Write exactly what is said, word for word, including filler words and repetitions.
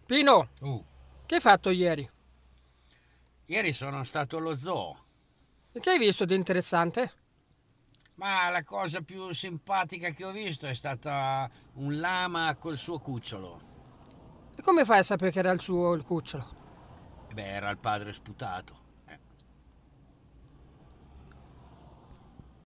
Pino, Uh, che hai fatto ieri? ieri sono stato allo zoo, E che hai visto di interessante? ma la cosa più simpatica che ho visto è stata un lama col suo cucciolo. E come fai a sapere che era il suo il cucciolo? Beh, era il padre sputato.